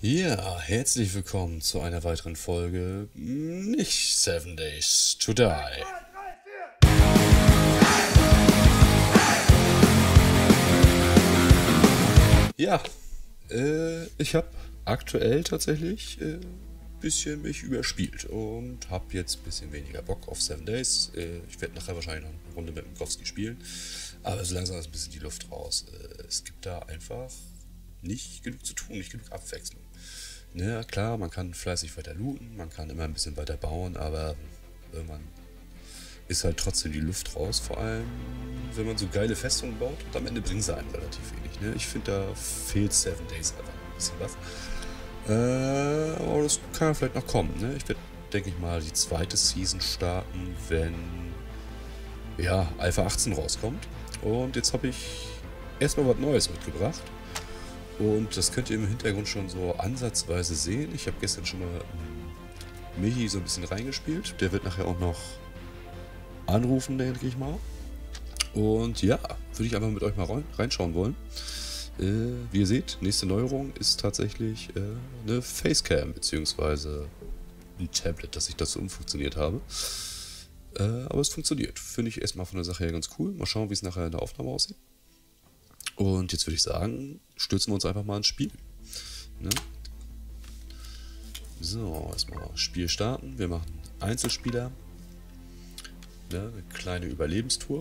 Ja, herzlich willkommen zu einer weiteren Folge nicht 7 Days to Die. Ja, ich habe aktuell tatsächlich bisschen mich überspielt und habe jetzt ein bisschen weniger Bock auf 7 Days. Ich werde nachher wahrscheinlich noch eine Runde mit Minkowski spielen, aber so langsam ist ein bisschen die Luft raus. Es gibt da einfach nicht genug zu tun, nicht genug Abwechslung. Ja, klar, man kann fleißig weiter looten, man kann immer ein bisschen weiter bauen, aber irgendwann ist halt trotzdem die Luft raus, vor allem wenn man so geile Festungen baut und am Ende bringen sie einem relativ wenig. Ne? Ich finde, da fehlt 7 Days einfach ein bisschen was. Aber das kann vielleicht noch kommen. Ne? Ich werde, denke ich mal, die zweite Season starten, wenn ja, Alpha 18 rauskommt. Und jetzt habe ich erstmal was Neues mitgebracht. Und das könnt ihr im Hintergrund schon so ansatzweise sehen. Ich habe gestern schon mal Michi so ein bisschen reingespielt. Der wird nachher auch noch anrufen, denke ich mal. Und ja, würde ich einfach mit euch mal reinschauen wollen. Wie ihr seht, nächste Neuerung ist tatsächlich eine Facecam, beziehungsweise ein Tablet, das ich dazu umfunktioniert habe. Aber es funktioniert. Finde ich erstmal von der Sache her ganz cool. Mal schauen, wie es nachher in der Aufnahme aussieht. Und jetzt würde ich sagen, stürzen wir uns einfach mal ins Spiel. Ne? So, erstmal Spiel starten. Wir machen Einzelspieler. Ne? Eine kleine Überlebenstour.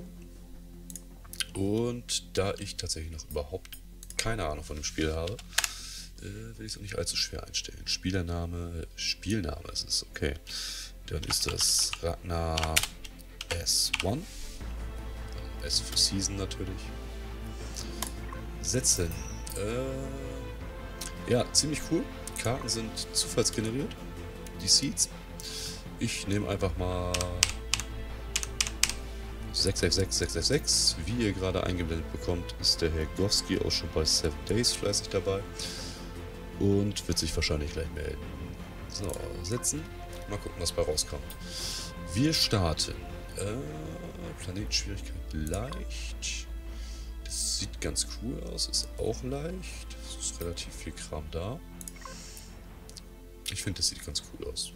Und da ich tatsächlich noch überhaupt keine Ahnung von dem Spiel habe, will ich es auch nicht allzu schwer einstellen. Spielname ist es, okay. Dann ist das Ragnar S1. S für Season natürlich. Setzen. Ja, ziemlich cool. Karten sind zufallsgeneriert. Die Seeds. Ich nehme einfach mal 666. Wie ihr gerade eingeblendet bekommt, ist der Herr Gowski auch schon bei 7 Days fleißig dabei. Und wird sich wahrscheinlich gleich melden. So, setzen. Mal gucken, was bei rauskommt. Wir starten. Planetenschwierigkeit leicht. Das sieht ganz cool aus, ist auch leicht. Es ist relativ viel Kram da. Ich finde, das sieht ganz cool aus.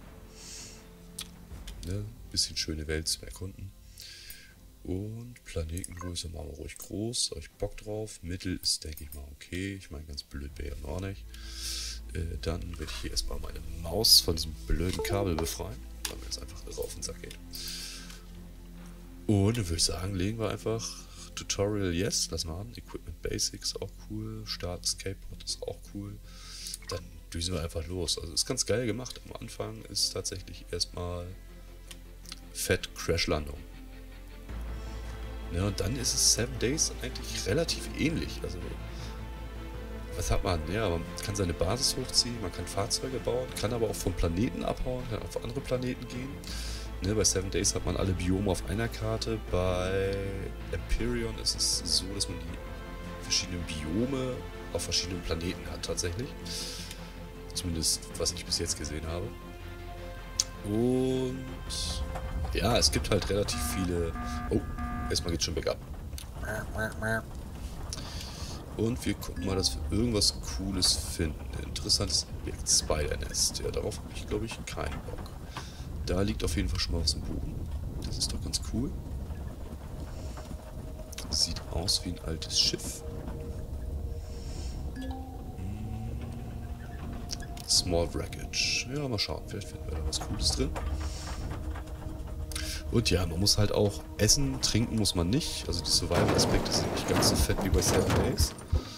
Ne? Bisschen schöne Welt zum Erkunden. Und Planetengröße machen wir ruhig groß. Da habe ich Bock drauf. Mittel ist, denke ich mal, okay. Ich meine, ganz blöd wäre ja auch nicht. Dann werde ich hier erstmal meine Maus von diesem blöden Kabel befreien, weil mir jetzt einfach auf den Sack geht. Und dann würde ich sagen, legen wir einfach Tutorial Yes, lass mal an. Equipment Basics auch cool. Start Escape Pod ist auch cool. Dann düsen wir einfach los. Also ist ganz geil gemacht. Am Anfang ist tatsächlich erstmal fett Crashlandung. Ja, und dann ist es 7 Days eigentlich relativ ähnlich. Also, was hat man? Ja, man kann seine Basis hochziehen, man kann Fahrzeuge bauen, kann aber auch vom Planeten abhauen, kann auf andere Planeten gehen. Ne, bei 7 Days hat man alle Biome auf einer Karte. Bei Empyrean ist es so, dass man die verschiedenen Biome auf verschiedenen Planeten hat tatsächlich. Zumindest, was ich bis jetzt gesehen habe. Und ja, es gibt halt relativ viele... Oh, erstmal geht's schon bergab. Und wir gucken mal, dass wir irgendwas Cooles finden. Interessantes Objekt, Spider-Nest. Ja, darauf habe ich, glaube ich, keinen Bock. Da liegt auf jeden Fall schon mal was im Boden. Das ist doch ganz cool. Sieht aus wie ein altes Schiff. Small Wreckage. Ja, mal schauen. Vielleicht finden wir da was Cooles drin. Und ja, man muss halt auch essen, trinken muss man nicht. Also die Survival-Aspekte sind nicht ganz so fett wie bei 7 Days.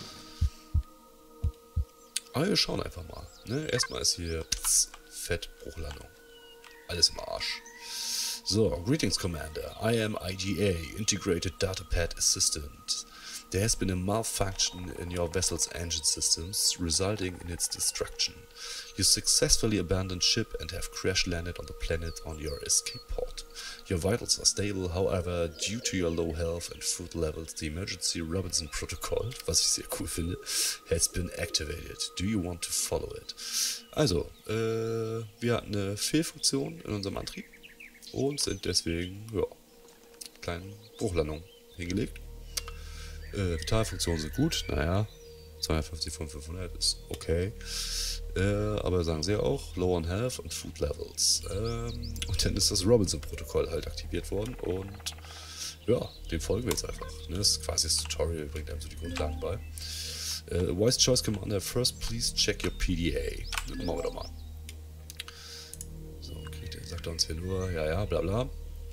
Aber wir schauen einfach mal. Ne? Erstmal ist hier fett Bruchlandung. Alles im Arsch. So, Greetings Commander. I am IGA, Integrated Datapad Assistant. There has been a malfunction in your vessel's engine systems, resulting in its destruction. You successfully abandoned ship and have crash-landed on the planet on your escape pod. Your vitals are stable, however, due to your low health and food levels, the emergency Robinson Protocol, was ich sehr cool finde, has been activated. Do you want to follow it? Also, wir hatten eine Fehlfunktion in unserem Antrieb und sind deswegen, ja, kleine Bruchlandung hingelegt. Vitalfunktionen sind gut, naja, 250 von 500 ist okay. Aber sagen sie ja auch, Low on Health und Food Levels. Und dann ist das Robinson-Protokoll halt aktiviert worden und ja, dem folgen wir jetzt einfach. Ne? Das ist quasi das Tutorial, bringt einem so die Grundlagen bei. Voice Choice Commander, first please check your PDA. Machen wir doch mal. So, okay, der sagt uns hier nur, ja, ja, bla bla.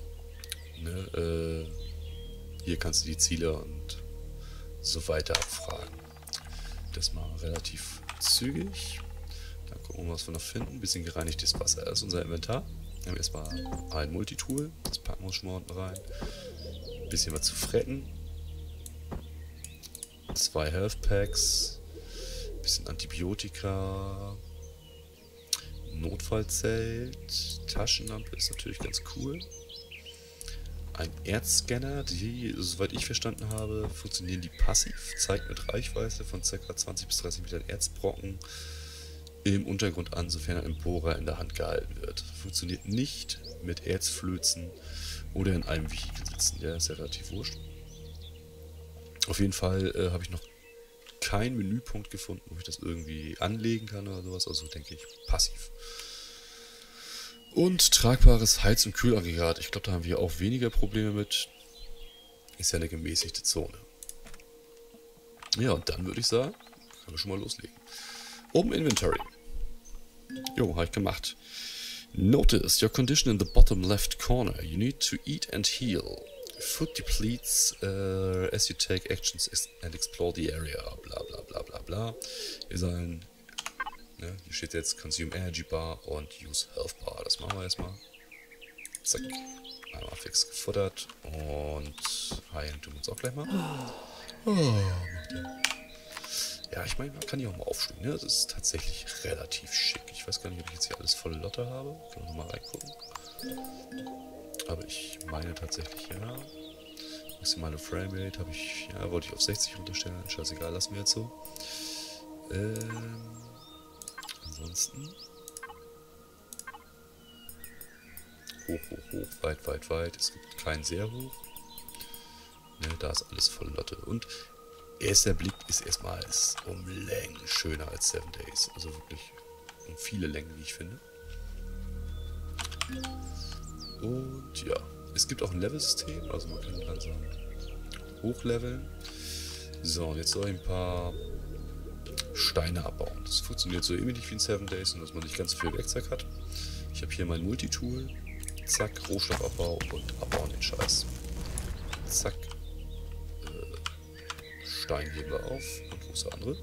Ne, hier kannst du die Ziele und so weiter abfragen. Das machen wir relativ zügig. Dann gucken wir, was wir noch finden. Ein bisschen gereinigtes Wasser. Das ist unser Inventar. Wir haben erstmal ein Multitool. Das packen wir schon mal unten rein. Ein bisschen was zu fretten. 2 Health Packs. Ein bisschen Antibiotika. Notfallzelt. Taschenlampe ist natürlich ganz cool. Ein Erzscanner, die, soweit ich verstanden habe, funktionieren die passiv, zeigt mit Reichweite von ca. 20 bis 30 Metern Erzbrocken im Untergrund an, sofern ein Bohrer in der Hand gehalten wird. Funktioniert nicht mit Erzflözen oder in einem Vehikel sitzen, der ist ja relativ wurscht. Auf jeden Fall habe ich noch keinen Menüpunkt gefunden, wo ich das irgendwie anlegen kann oder sowas, also denke ich passiv. Und tragbares Heiz- und Kühlaggregat. Ich glaube, da haben wir auch weniger Probleme mit. Ist ja eine gemäßigte Zone. Ja, und dann würde ich sagen, können wir schon mal loslegen. Oben Inventory. Jo, habe ich gemacht. Notice your condition in the bottom left corner. You need to eat and heal. Food depletes as you take actions and explore the area. Bla bla bla bla bla. Wir sollen... Ne, hier steht jetzt Consume Energy Bar und Use Health Bar. Das machen wir erstmal. Zack. Einmal fix gefuttert. Und heilen tun wir uns auch gleich mal. Ja, ich meine, man kann hier auch mal aufstehen. Ne? Das ist tatsächlich relativ schick. Ich weiß gar nicht, ob ich jetzt hier alles volle Lotte habe. Können wir nochmal reingucken. Aber ich meine tatsächlich, ja. Maximale Framerate habe ich, ja, wollte ich auf 60 runterstellen. Scheißegal, lassen wir jetzt so. Ansonsten hoch, hoch, hoch, weit, weit, weit. Es gibt keinen sehr hoch. Ne, da ist alles voll Lotte. Und erster Blick ist erstmal um Längen schöner als 7 Days. Also wirklich um viele Längen, wie ich finde. Und ja, es gibt auch ein Level-System. Also man kann langsam hochleveln. So, und jetzt soll ich ein paar Steine abbauen. Das funktioniert so ähnlich wie in 7 Days, und dass man nicht ganz so viel Werkzeug hat. Ich habe hier mein Multitool. Zack, Rohstoffabbau und abbauen den Scheiß. Zack. Stein heben wir auf. Und wo ist der andere?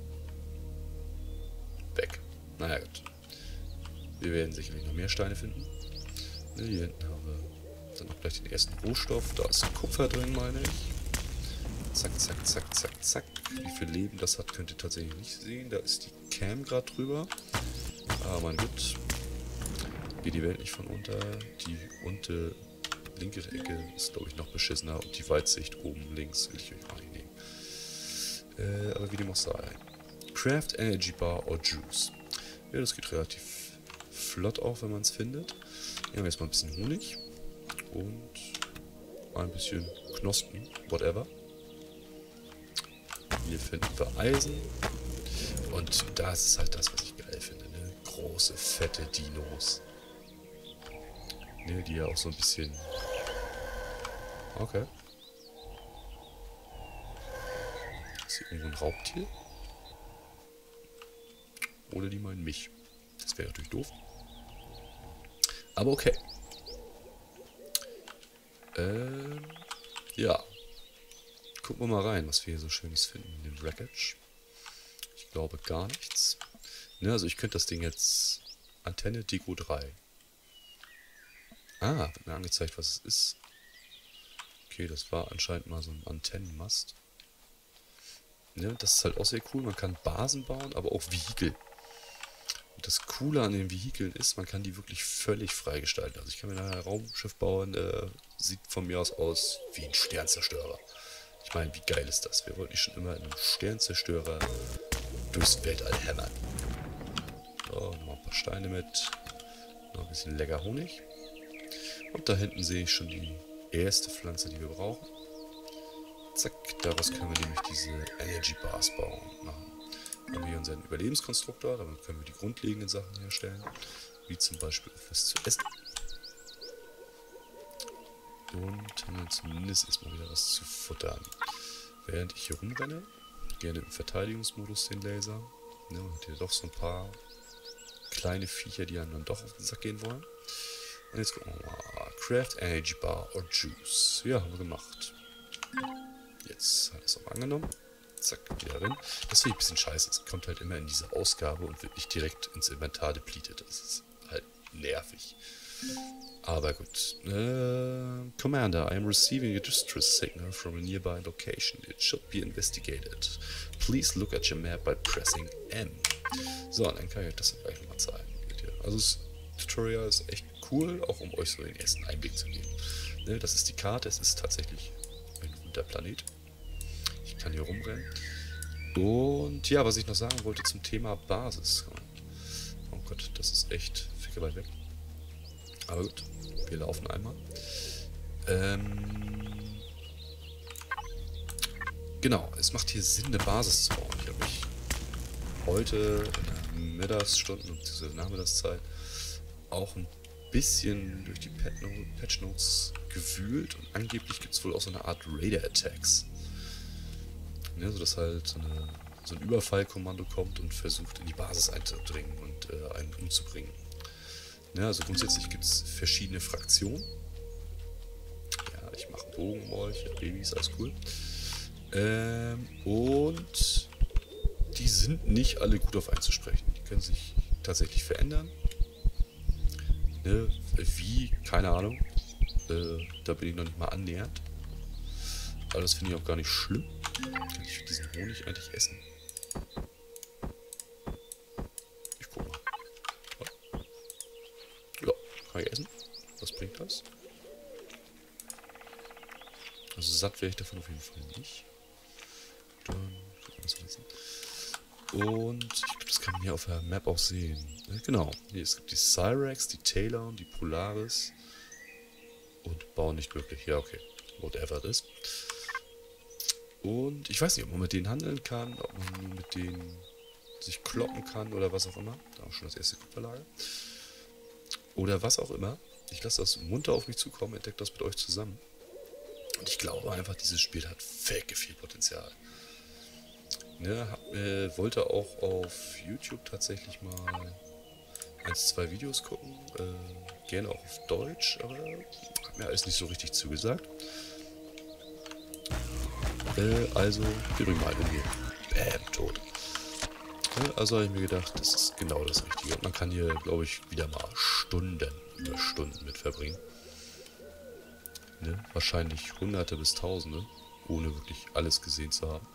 Weg. Naja, gut. Wir werden sicherlich noch mehr Steine finden. Ne, hier hinten haben wir dann auch gleich den ersten Rohstoff. Da ist Kupfer drin, meine ich. Zack, zack, zack, zack, zack. Wie viel Leben das hat, könnt ihr tatsächlich nicht sehen. Da ist die Cam gerade drüber. Aber mein Gott. Geht die Welt nicht von unter. Die untere linke Ecke ist, glaube ich, noch beschissener. Und die Weitsicht oben links will ich euch auch nicht nehmen. Aber wie dem auch sei. Craft Energy Bar or Juice. Ja, das geht relativ flott auch, wenn man es findet. Hier haben wir erstmal ein bisschen Honig. Und ein bisschen Knospen. Whatever. Hier finden wir Eisen. Und das ist halt das, was ich geil finde. Ne? Große, fette Dinos. Ne, die ja auch so ein bisschen... Okay. Ist hier irgendwo ein Raubtier? Oder die meinen mich. Das wäre natürlich doof. Aber okay. Ja. Gucken wir mal rein, was wir hier so Schönes finden in dem Wreckage. Ich glaube gar nichts. Ne, also ich könnte das Ding jetzt... Antenne Deko 3. Ah, wird mir angezeigt, was es ist. Okay, das war anscheinend mal so ein Antennenmast. Ne, das ist halt auch sehr cool. Man kann Basen bauen, aber auch Vehikel. Und das Coole an den Vehikeln ist, man kann die wirklich völlig freigestalten. Also ich kann mir nachher ein Raumschiff bauen, sieht von mir aus wie ein Sternzerstörer. Ich meine, wie geil ist das? Wir wollten nicht schon immer einen Sternzerstörer durchs Weltall hämmern. So, nochmal ein paar Steine mit. Noch ein bisschen lecker Honig. Und da hinten sehe ich schon die erste Pflanze, die wir brauchen. Zack, daraus können wir nämlich diese Energy Bars machen. haben wir hier unseren Überlebenskonstruktor, damit können wir die grundlegenden Sachen herstellen, wie zum Beispiel was zu essen. Und haben dann zumindest erstmal wieder was zu futtern. Während ich hier rumrenne, gerne im Verteidigungsmodus den Laser. Ne, man hat hier doch so ein paar kleine Viecher, die einem dann doch auf den Sack gehen wollen. Und jetzt gucken wir mal. Craft Energy Bar or Juice. Ja, haben wir gemacht. Jetzt hat es auch angenommen. Zack, wieder drin. Das finde ich ein bisschen scheiße. Es kommt halt immer in diese Ausgabe und wird nicht direkt ins Inventar depleted. Das ist halt nervig. Aber gut. Commander, I am receiving a distress signal from a nearby location. It should be investigated. Please look at your map by pressing M. So, dann kann ich euch das gleich nochmal zeigen. Also das Tutorial ist echt cool, auch um euch so den ersten Einblick zu geben. Ne, das ist die Karte, es ist tatsächlich ein guter Planet. Ich kann hier rumrennen. Und ja, was ich noch sagen wollte zum Thema Basis. Oh Gott, das ist echt ficke weit weg. Aber gut, wir laufen einmal. Genau, es macht hier Sinn, eine Basis zu bauen. Ich habe mich heute in der Mittagsstunden bzw. Nachmittagszeit auch ein bisschen durch die Patch Notes gewühlt und angeblich gibt es wohl auch so eine Art Raider-Attacks. Ja, so dass halt so ein Überfallkommando kommt und versucht in die Basis einzudringen und einen umzubringen. Ja, also grundsätzlich gibt es verschiedene Fraktionen. Ja, ich mache einen Bogen um euch, Babys, alles cool. Und die sind nicht alle gut auf einzusprechen. Die können sich tatsächlich verändern. Ne? Wie? Keine Ahnung. Da bin ich noch nicht mal annähernd. Aber das finde ich auch gar nicht schlimm. Kann ich diesen Honig eigentlich essen? Ich guck mal. Ja, kann ich essen? Was bringt das? Also satt wäre ich davon auf jeden Fall nicht. Dann und ich glaube, das kann man hier auf der Map auch sehen. Genau. Hier, es gibt die Cyrex, die Taylor und die Polaris. Und bauen nicht möglich. Ja, okay. Whatever it is. Und ich weiß nicht, ob man mit denen handeln kann, ob man mit denen sich kloppen kann oder was auch immer. Da auch schon das erste Kupferlager. Oder was auch immer. Ich lasse das munter auf mich zukommen, entdecke das mit euch zusammen. Und ich glaube einfach, dieses Spiel hat fake viel Potenzial. Ne, wollte auch auf YouTube tatsächlich mal 1, 2 Videos gucken. Gerne auch auf Deutsch, aber hat mir alles nicht so richtig zugesagt. Also, wir bringen mal hier. Bäm, tot. Also habe ich mir gedacht, das ist genau das Richtige. Und man kann hier, glaube ich, wieder mal Stunden über Stunden mit verbringen. Ne? Wahrscheinlich Hunderte bis Tausende, ohne wirklich alles gesehen zu haben.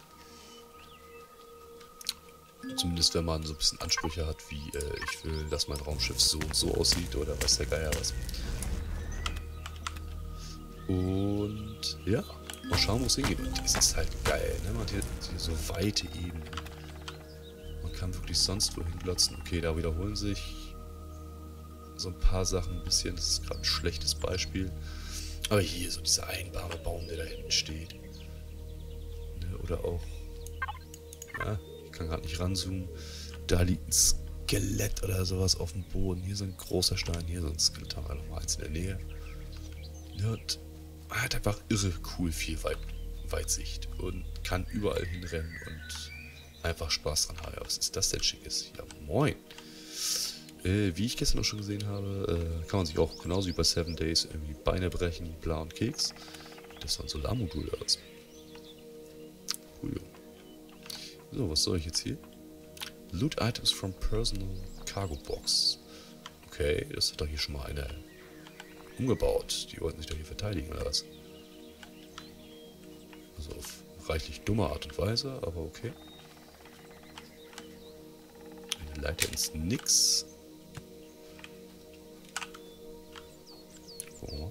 Zumindest wenn man so ein bisschen Ansprüche hat, wie ich will, dass mein Raumschiff so und so aussieht oder weiß der Geier was. Und ja, mal schauen, wo es hingeht. Und es ist halt geil, ne? Man hat hier so weite Ebenen. Man kann wirklich sonst wohin glotzen. Okay, da wiederholen sich so ein paar Sachen ein bisschen. Das ist gerade ein schlechtes Beispiel. Aber hier so dieser einbare Baum, der da hinten steht. Ne? Oder auch, ja, ich kann gerade nicht ranzoomen. Da liegt ein Skelett oder sowas auf dem Boden. Hier so ein großer Stein, hier so ein Skelett, haben wir nochmal eins in der Nähe. Ja, und man hat einfach irre cool viel Weitsicht und kann überall hinrennen und einfach Spaß dran haben. Ja, was ist das denn Schickes? Ja, moin. Wie ich gestern auch schon gesehen habe, kann man sich auch genauso wie bei 7 Days irgendwie Beine brechen, bla und Keks. Das ist ein Solarmodul aus. Cool. So, was soll ich jetzt hier? Loot Items from Personal Cargo Box. Okay, das hat doch hier schon mal einer umgebaut. Die wollten sich doch hier verteidigen, oder was? Also auf reichlich dumme Art und Weise, aber okay. Eine Leiter ins Nix. Oh.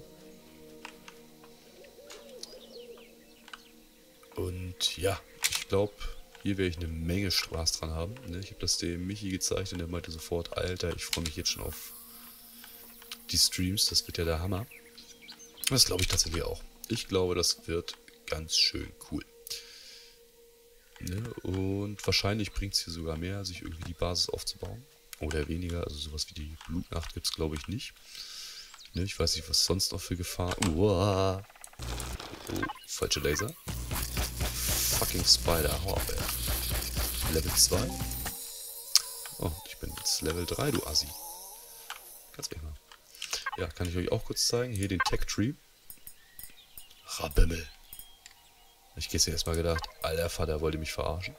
Und ja, ich glaube, hier werde ich eine Menge Spaß dran haben. Ne? Ich habe das dem Michi gezeigt und der meinte sofort, Alter, ich freue mich jetzt schon auf die Streams, das wird ja der Hammer. Das glaube ich tatsächlich auch. Ich glaube, das wird ganz schön cool. Ne? Und wahrscheinlich bringt es hier sogar mehr, sich irgendwie die Basis aufzubauen. Oder weniger, also sowas wie die Blutnacht gibt es glaube ich nicht. Ne? Ich weiß nicht, was sonst noch für Gefahren... Uah. Oh, falsche Laser. Fucking Spider, hau ab, ey. Level 2. Oh, ich bin jetzt Level 3, du Assi. Ganz ehrlich mal. Ja, kann ich euch auch kurz zeigen. Hier den Tech Tree. Rabimmel. Ich gestern erstmal gedacht, alter Vater wollte mich verarschen.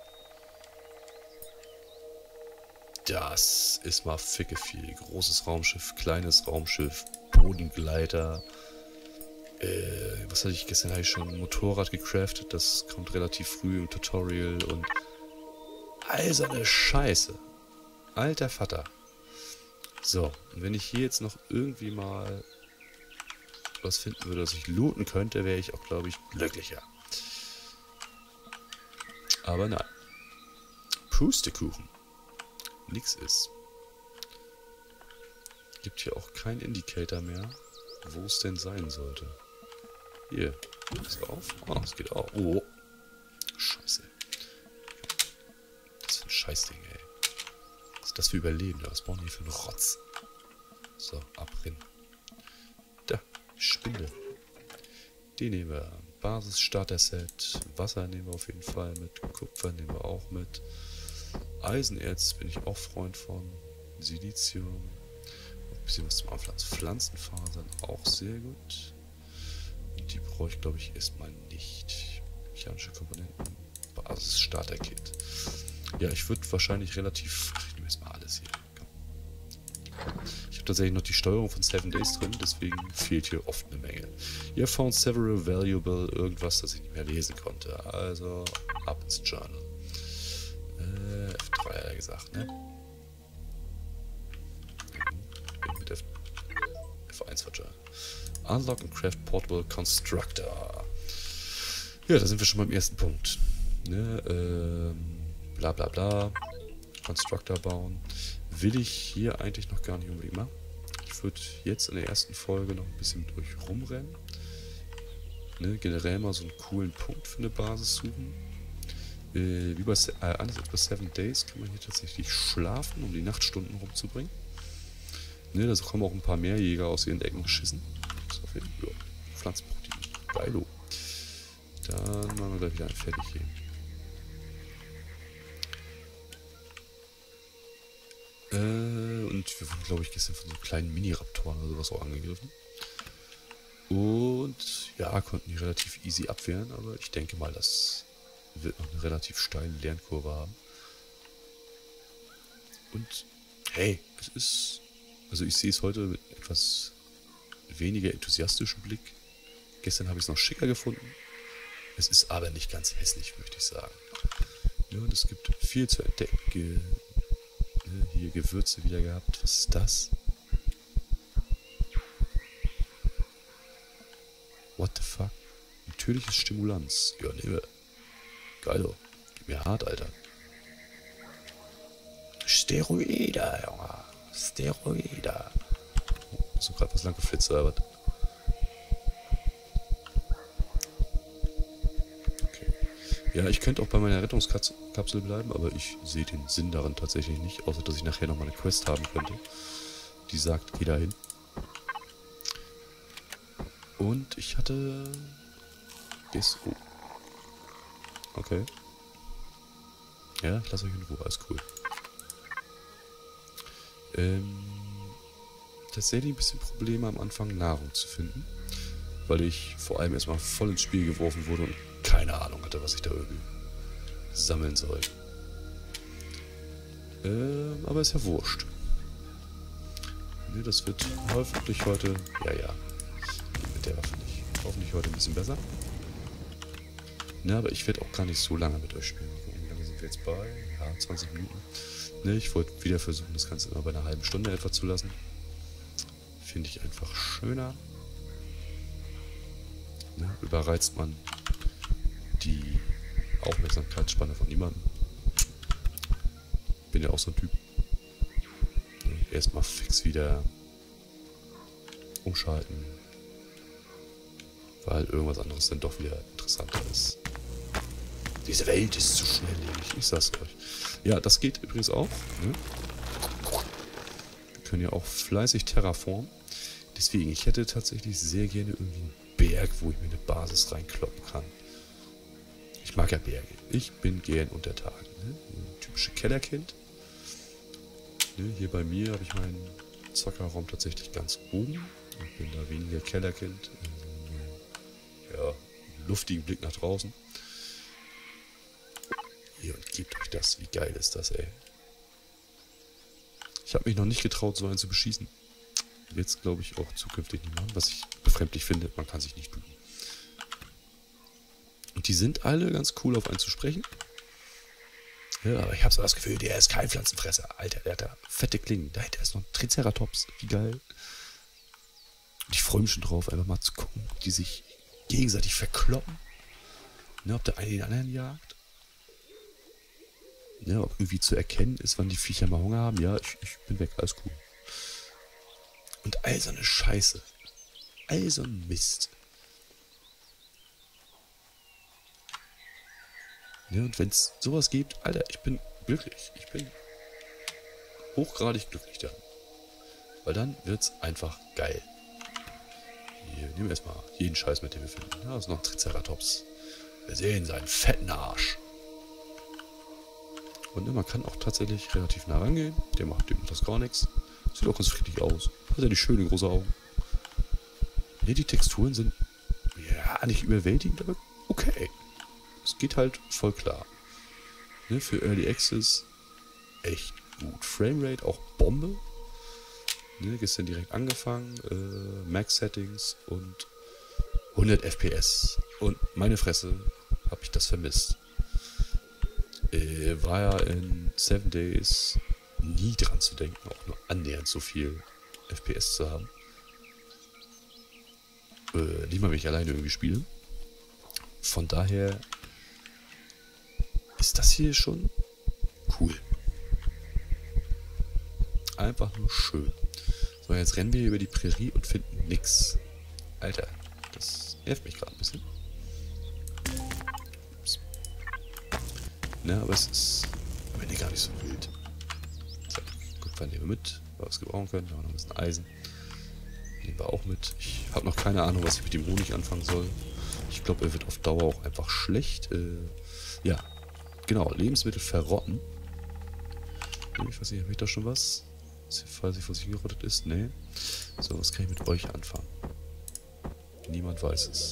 Das ist mal ficke viel. Großes Raumschiff, kleines Raumschiff, Bodengleiter. Was hatte ich gestern? Habe ich schon ein Motorrad gecraftet. Das kommt relativ früh im Tutorial und eiserne Scheiße. Alter Vater. So, und wenn ich hier jetzt noch irgendwie mal was finden würde, was ich looten könnte, wäre ich auch, glaube ich, glücklicher. Aber nein. Pustekuchen. Nix ist. Gibt hier auch keinen Indicator mehr, wo es denn sein sollte. Hier. Ist auf? Oh, es geht auf. Oh. Scheiße. Das ist ein Scheißding, ey. Was ist das für Überleben? Was brauchen die für einen Rotz? So, abrennen. Da, Spinde. Die nehmen wir. Basis-Starter-Set. Wasser nehmen wir auf jeden Fall mit. Kupfer nehmen wir auch mit. Eisenerz bin ich auch Freund von. Silizium. Ein bisschen was zum Anpflanzen. Pflanzenfasern auch sehr gut. Und die brauche ich, glaube ich, erstmal nicht. Mechanische Komponenten. Basis-Starter-Kit. Ja, ich würde wahrscheinlich relativ... Ach, ich nehme erstmal alles hier. Komm. Ich habe tatsächlich noch die Steuerung von 7 Days drin, deswegen fehlt hier oft eine Menge. You found several valuable irgendwas, das ich nicht mehr lesen konnte. Also ab ins Journal. F3 hat er gesagt, ne? Mit F1 war Journal. Unlock and Craft Portable Constructor. Ja, da sind wir schon beim ersten Punkt. Ne? Bla bla bla. Constructor bauen. Will ich hier eigentlich noch gar nicht unbedingt machen. Ich würde jetzt in der ersten Folge noch ein bisschen durch rumrennen. Ne? Generell mal so einen coolen Punkt für eine Basis suchen. Wie bei anders als bei 7 Days kann man hier tatsächlich schlafen, um die Nachtstunden rumzubringen. Ne, da kommen auch ein paar mehr Jäger aus ihren Ecken geschissen. Das auf jeden Fall. Ja, Pflanzenprotein. Geilo. Dann machen wir gleich wieder einen fertig hier. Und wir wurden, glaube ich, gestern von so kleinen Mini-Raptoren oder sowas auch angegriffen. Und ja, konnten die relativ easy abwehren, aber ich denke mal, das wird noch eine relativ steile Lernkurve haben. Und hey, es ist... Also ich sehe es heute mit etwas weniger enthusiastischem Blick. Gestern habe ich es noch schicker gefunden. Es ist aber nicht ganz hässlich, möchte ich sagen. Ja, und es gibt viel zu entdecken. Hier Gewürze wieder gehabt. Was ist das? What the fuck? Natürliches Stimulanz. Ja, nehmen wir. Geilo. Gib mir hart, Alter. Steroide, Junge. Steroide. Oh, hast du gerade was lang geflitzt, oder was? Okay. Ja, ich könnte auch bei meiner Rettungskapsel bleiben, aber ich sehe den Sinn darin tatsächlich nicht, außer dass ich nachher nochmal eine Quest haben könnte. Die sagt, geh da hin. Und ich hatte... Oh. Okay. Ja, ich lasse euch in Ruhe, alles cool. Tatsächlich ein bisschen Probleme am Anfang Nahrung zu finden, weil ich vor allem erstmal voll ins Spiel geworfen wurde und keine Ahnung hatte, was ich da irgendwie sammeln soll. Aber ist ja wurscht. Ne, das wird hoffentlich heute... Ja, mit der Waffe nicht. Hoffentlich heute ein bisschen besser. Ne, aber ich werde auch gar nicht so lange mit euch spielen. Wie lange sind wir jetzt bei? Ja, 20 Minuten. Ne, ich wollte wieder versuchen, das Ganze immer bei einer halben Stunde etwa zu lassen. Finde ich einfach schöner. Ne, überreizt man die Aufmerksamkeitsspanne von niemandem. Bin ja auch so ein Typ. Ne, erstmal fix wieder umschalten. Weil irgendwas anderes dann doch wieder interessanter ist. Diese Welt ist zu schnelllebig, ich sag's euch. Ja, das geht übrigens auch. Ne? Wir können ja auch fleißig terraformen. Deswegen, ich hätte tatsächlich sehr gerne irgendwie einen Berg, wo ich mir eine Basis reinkloppen kann. Ich mag ja Berge. Ich bin gern unter Tagen. Ne? Ein typisches Kellerkind. Ne? Hier bei mir habe ich meinen Zockerraum tatsächlich ganz oben. Ich bin da weniger Kellerkind. Ja, luftigen Blick nach draußen. Hier, und gebt euch das. Wie geil ist das, ey. Ich habe mich noch nicht getraut, so einen zu beschießen. Jetzt glaube ich auch zukünftig nicht machen, was ich befremdlich finde. Man kann sich nicht ducken. Und die sind alle ganz cool auf einen zu sprechen. Ja, aber ich habe so das Gefühl, der ist kein Pflanzenfresser. Alter, der hat da fette Klingen. Dahinter ist noch ein Triceratops. Wie geil. Und ich freue mich schon drauf, einfach mal zu gucken, ob die sich gegenseitig verkloppen. Ne, ob der eine den anderen jagt. Ne, ob irgendwie zu erkennen ist, wann die Viecher mal Hunger haben. Ja, ich bin weg, alles cool. Und all so eine Scheiße. All so ein Mist. Ja, und wenn es sowas gibt, Alter, ich bin glücklich. Ich bin hochgradig glücklich dann. Weil dann wird's einfach geil. Hier, nehmen wir erstmal jeden Scheiß mit, den wir finden. Da ist noch ein Triceratops. Wir sehen seinen fetten Arsch. Und man kann auch tatsächlich relativ nah rangehen. Der macht das gar nichts. Sieht auch ganz friedlich aus. Hat ja die schönen große Augen. Ne, die Texturen sind ja nicht überwältigend, aber okay. Es geht halt voll klar. Ne, für Early Access echt gut. Framerate auch Bombe. Ne, gestern direkt angefangen. Max Settings und 100 FPS. Und meine Fresse, habe ich das vermisst. War ja in 7 Days nie dran zu denken, auch nur annähernd so viel FPS zu haben. Nicht mal, wenn ich alleine irgendwie spiele. Von daher ist das hier schon cool. Einfach nur schön. So, jetzt rennen wir über die Prärie und finden nix. Alter, das nervt mich gerade ein bisschen. Ups. Na, aber es ist am Ende gar nicht so wild. So, Kupfer nehmen wir mit, weil wir es gebrauchen können. Da haben wir noch ein bisschen Eisen. Nehmen wir auch mit. Ich habe noch keine Ahnung, was ich mit dem Honig anfangen soll. Ich glaube, er wird auf Dauer auch einfach schlecht. Ja, genau. Lebensmittel verrotten. Ich weiß nicht, habe ich da schon was? Weiß ich, was gerottet ist? Nee. So, was kann ich mit euch anfangen? Niemand weiß es.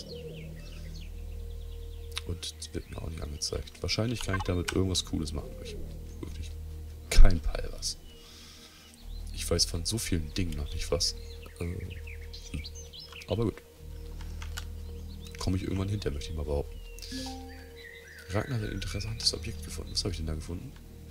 Und es wird mir auch nicht angezeigt. Wahrscheinlich kann ich damit irgendwas Cooles machen. Ich habe wirklich kein Peil was. Ich weiß von so vielen Dingen noch nicht was. Aber gut. Komme ich irgendwann hinter, möchte ich mal behaupten. Ragnar hat ein interessantes Objekt gefunden. Was habe ich denn da gefunden?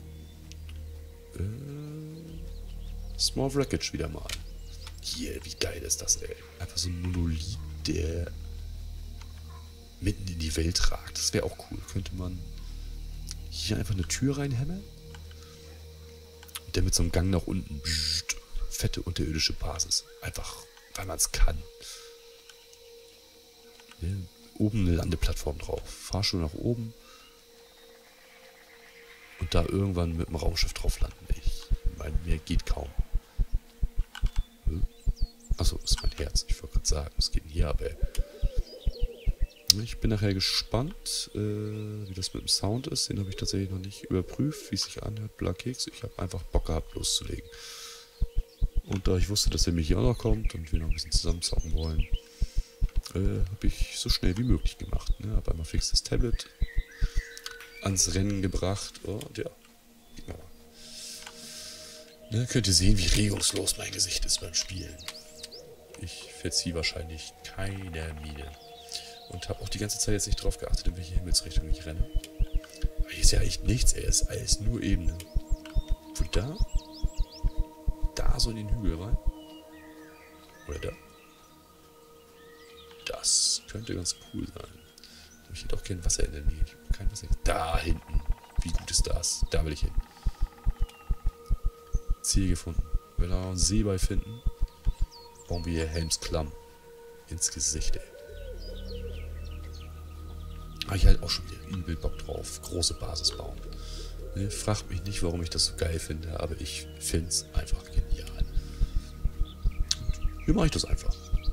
Small Wreckage wieder mal. Hier, wie geil ist das, ey. Einfach so ein Monolith, der mitten in die Welt ragt. Das wäre auch cool. Könnte man hier einfach eine Tür reinhämmern? Und dann mit so einem Gang nach unten. Pssst, fette unterirdische Basis. Einfach, weil man es kann. Ja, oben eine Landeplattform drauf. Fahrstuhl nach oben. Und da irgendwann mit dem Raumschiff drauf landen. Ich meine, mehr geht kaum. Achso, das ist mein Herz. Ich wollte gerade sagen, was geht denn hier ab, ey? Ich bin nachher gespannt, wie das mit dem Sound ist. Den habe ich tatsächlich noch nicht überprüft, wie es sich anhört. Blakeks. Ich habe einfach Bock gehabt, loszulegen. Und da ich wusste, dass er mir hier auch noch kommt und wir noch ein bisschen zusammen zocken wollen, habe ich so schnell wie möglich gemacht. Ne? Habe einmal fix das Tablet ans Rennen gebracht und ja, ne, könnt ihr sehen, wie regungslos mein Gesicht ist beim Spielen. Ich verziehe wahrscheinlich keine Miene. Und habe auch die ganze Zeit jetzt nicht drauf geachtet, in welche Himmelsrichtung ich renne. Aber hier ist ja eigentlich nichts, ey. Es ist alles nur Ebene. Wo da? Da so in den Hügel rein? Oder da? Das könnte ganz cool sein. Aber ich hätte auch kein Wasser in der Nähe. Ich habe kein Wasser. Da hinten. Wie gut ist das? Da will ich hin. Ziel gefunden. Wenn wir da einen See bei finden, bauen wir hier Helms Klamm ins Gesicht, ey. habe ich halt auch schon wieder übel Bock drauf. Große Basis bauen. Ne, fragt mich nicht, warum ich das so geil finde, aber ich finde es einfach genial. Und hier mache ich das einfach.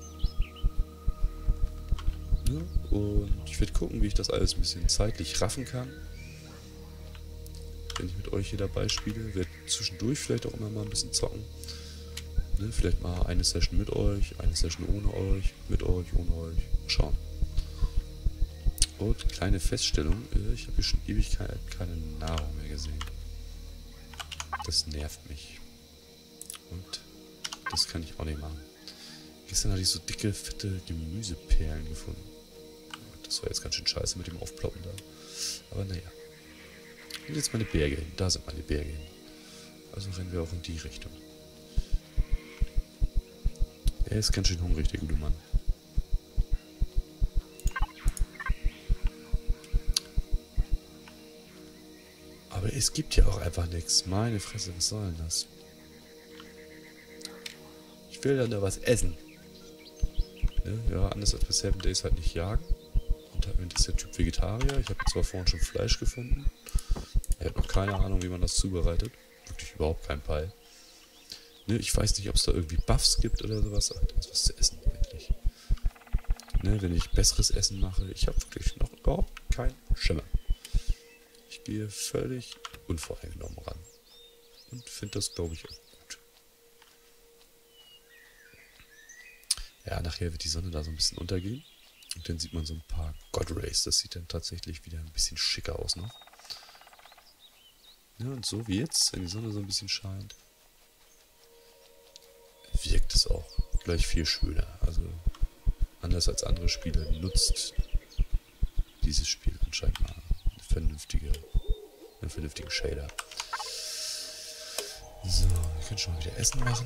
Ja, und ich werde gucken, wie ich das alles ein bisschen zeitlich raffen kann. Wenn ich mit euch hier dabei spiele, werde zwischendurch vielleicht auch immer mal ein bisschen zocken. Ne, vielleicht mal eine Session mit euch, eine Session ohne euch, mit euch, ohne euch. Schauen. Und kleine Feststellung, ich habe hier schon Ewigkeit keine Nahrung mehr gesehen. Das nervt mich. Und das kann ich auch nicht machen. Gestern hatte ich so dicke, fette Gemüseperlen gefunden. Das war jetzt ganz schön scheiße mit dem Aufploppen da. Aber naja. Und jetzt meine Berge hin. Da sind meine Berge hin. Also rennen wir auch in die Richtung. Er ist ganz schön hungrig, der gute Mann. Aber es gibt ja auch einfach nichts. Meine Fresse, was soll denn das? Ich will dann da was essen. Ja, anders als bei 7 Days halt nicht jagen. Und halt ist der Typ Vegetarier. Ich habe zwar vorhin schon Fleisch gefunden. Er hat noch keine Ahnung, wie man das zubereitet. Wirklich überhaupt kein Peil. Ne, ich weiß nicht, ob es da irgendwie Buffs gibt oder sowas. Aber da ist was zu essen eigentlich. Ne, wenn ich besseres Essen mache. Ich habe wirklich noch überhaupt keinen Schimmer. Ich gehe völlig unvoreingenommen ran. Und finde das, glaube ich, auch gut. Ja, nachher wird die Sonne da so ein bisschen untergehen. Und dann sieht man so ein paar God Rays. Das sieht dann tatsächlich wieder ein bisschen schicker aus noch. Ja, und so wie jetzt, wenn die Sonne so ein bisschen scheint, wirkt es auch gleich viel schöner. Also anders als andere Spiele nutzt dieses Spiel anscheinend mal einen vernünftigen Shader. So, wir können schon mal wieder Essen machen.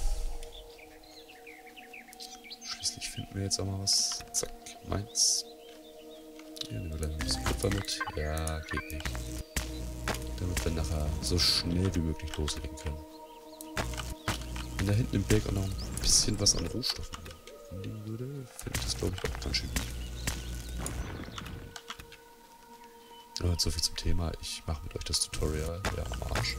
Schließlich finden wir jetzt auch mal was. Zack, meins. Hier nehmen wir gleich ein bisschen Kupfer mit. Ja, geht nicht. Damit wir nachher so schnell wie möglich loslegen können. Wenn da hinten im Berg auch noch ein bisschen was an Rohstoffen liegen würde, finde ich das, glaube ich, auch ganz schön gut. Und so viel zum Thema. Ich mache mit euch das Tutorial. Ja, am Arsch.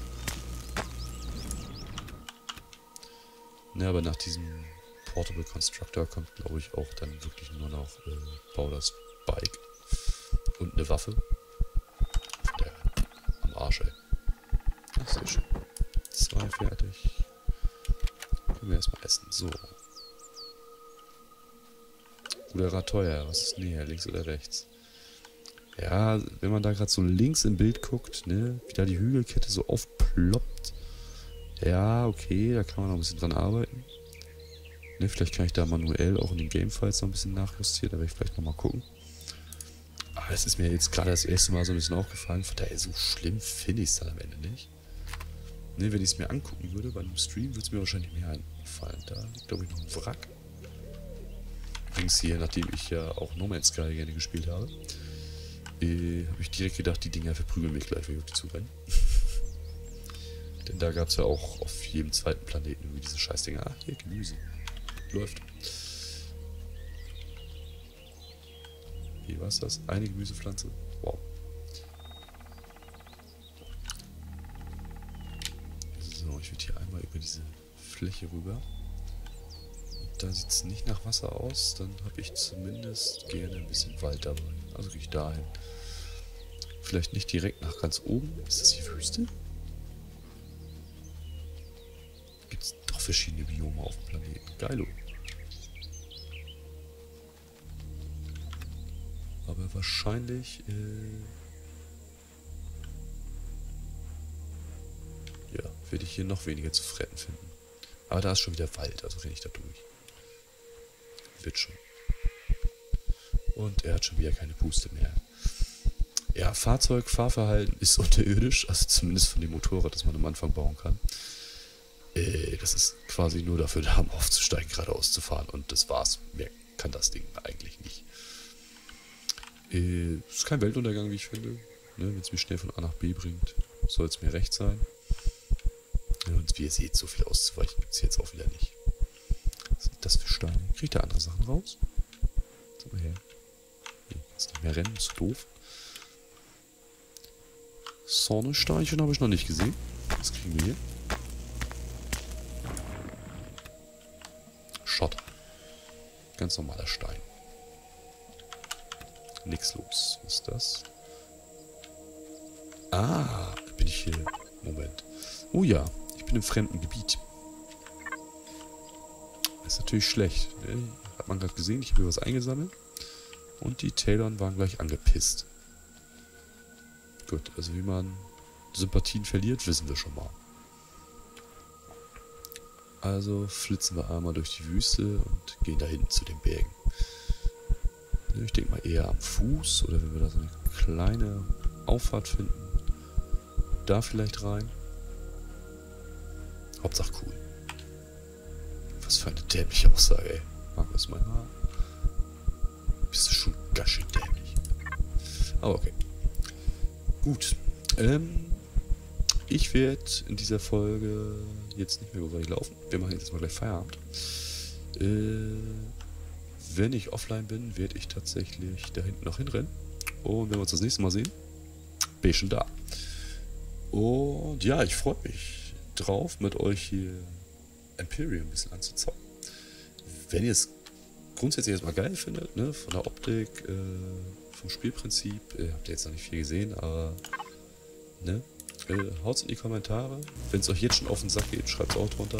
Ne, aber nach diesem Portable Constructor kommt, glaube ich, auch dann wirklich nur noch bau das Bike und eine Waffe. Von der am Arsch, ey. Ach, sehr schön. 2 fertig. Können wir erstmal essen. So. Oder teuer. Was ist näher? Links oder rechts? Ja, wenn man da gerade so links im Bild guckt, ne, wie da die Hügelkette so aufploppt. Ja, okay, da kann man noch ein bisschen dran arbeiten. Ne, vielleicht kann ich da manuell auch in den Gamefiles noch ein bisschen nachjustieren, da werde ich vielleicht nochmal gucken. Aber es ist mir jetzt gerade das erste Mal so ein bisschen aufgefallen, von daher so schlimm finde ich es dann am Ende nicht. Ne, wenn ich es mir angucken würde bei einem Stream, würde es mir wahrscheinlich mehr einfallen. Da liegt, glaube ich, noch ein Wrack. Übrigens hier, nachdem ich ja auch No Man's Sky gerne gespielt habe, habe ich direkt gedacht, die Dinger verprügeln mich gleich, wenn ich auf die zurennen. Denn da gab es ja auch auf jedem zweiten Planeten irgendwie diese Scheißdinger. Ah, hier, Gemüse. Läuft. Wie war es das? Eine Gemüsepflanze? Wow. So, ich würde hier einmal über diese Fläche rüber. Und da sieht es nicht nach Wasser aus, dann habe ich zumindest gerne ein bisschen Wald dabei. Also gehe ich dahin. Vielleicht nicht direkt nach ganz oben. Ist das hier Wüste? Gibt es doch verschiedene Biome auf dem Planeten. Geilo. Aber wahrscheinlich, ja, werde ich hier noch weniger zu fretten finden. Aber da ist schon wieder Wald, also renne ich da durch. Wird schon. Und er hat schon wieder keine Puste mehr. Ja, Fahrverhalten ist unterirdisch, also zumindest von dem Motorrad, das man am Anfang bauen kann. Das ist quasi nur dafür da, um aufzusteigen, geradeaus zu fahren. Und das war's. Mehr kann das Ding eigentlich nicht. Ist kein Weltuntergang, wie ich finde. Ne, wenn es mich schnell von A nach B bringt, soll es mir recht sein. Ja, und wie ihr seht, so viel auszuweichen gibt es jetzt auch wieder nicht. Was sind das für Steine? Kriegt ihr andere Sachen raus? Sag mal her. Nee, jetzt nicht mehr rennen, ist doof. Sonnensteinchen habe ich noch nicht gesehen. Was kriegen wir hier? Schotter. Ganz normaler Stein. Nix los. Was ist das? Ah, bin ich hier? Moment. Oh ja, ich bin im fremden Gebiet. Das ist natürlich schlecht. Ne? Hat man gerade gesehen, ich habe hier was eingesammelt. Und die Talon waren gleich angepisst. Gut, also wie man Sympathien verliert, wissen wir schon mal. Also flitzen wir einmal durch die Wüste und gehen da hinten zu den Bergen. Ich denke mal eher am Fuß oder wenn wir da so eine kleine Auffahrt finden, da vielleicht rein. Hauptsache cool. Was für eine dämliche Aussage, ey. Mag das manchmal. Bist du schon ganz schön dämlich. Aber okay. Gut. Ich werde in dieser Folge jetzt nicht mehr großartig laufen. Wir machen jetzt mal gleich Feierabend. Wenn ich offline bin, werde ich tatsächlich da hinten noch hinrennen. Und wenn wir uns das nächste Mal sehen, bin ich schon da. Und ja, ich freue mich drauf, mit euch hier Empyrion ein bisschen anzuzocken. Wenn ihr es grundsätzlich erstmal geil findet, ne, von der Optik, vom Spielprinzip, habt ihr jetzt noch nicht viel gesehen, aber ne, haut's in die Kommentare. Wenn es euch jetzt schon auf den Sack geht, schreibt es auch drunter.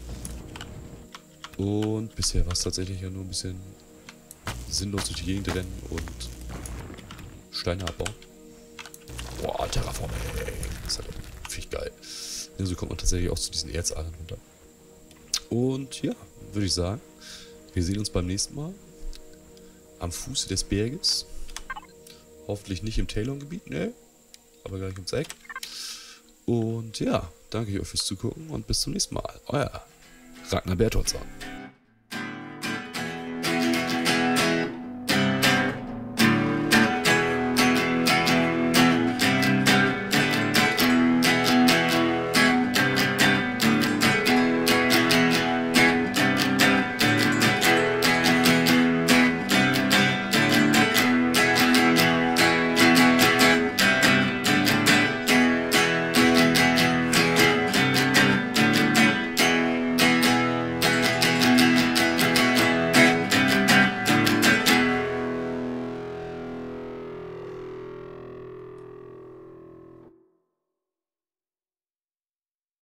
Und bisher war es tatsächlich ja nur ein bisschen sinnlos durch die Gegend rennen und Steine abbauen. Boah, Terraforming. Das ist halt echt geil. Ja, so kommt man tatsächlich auch zu diesen Erzadern runter. Und ja, würde ich sagen, wir sehen uns beim nächsten Mal am Fuße des Berges. Hoffentlich nicht im Talon-Gebiet, ne? Aber gleich ums Eck. Und ja, danke euch fürs Zugucken und bis zum nächsten Mal. Euer Ragnar Bertholdsson.